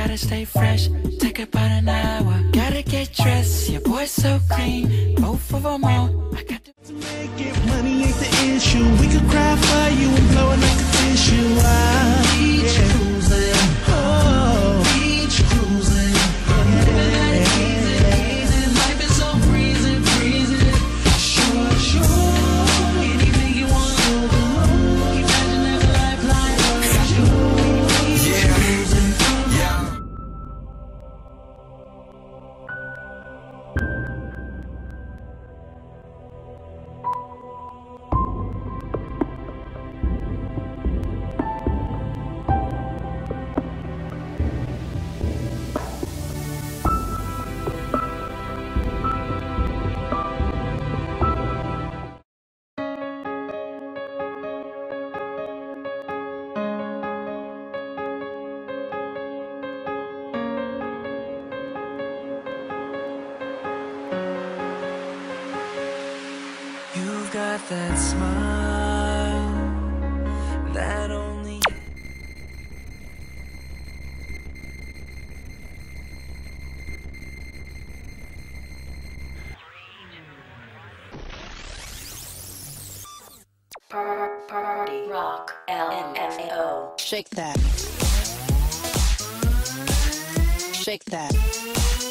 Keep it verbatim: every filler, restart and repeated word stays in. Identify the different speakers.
Speaker 1: gotta stay fresh. Take about an hour, gotta get dressed. Your boy's so clean, both of them on. I got to
Speaker 2: make it, money ain't the issue. We could cry for you and blow it like a tissue. I beach yeah. cruising, oh, beach cruising. Yeah. Easy, life is so freezing, freezing. Sure, sure. Anything you want, imagine that lifeline. Yeah, yeah.
Speaker 1: You've got that smile that only
Speaker 3: Party Rock L M F A O.
Speaker 4: Shake that. Shake that.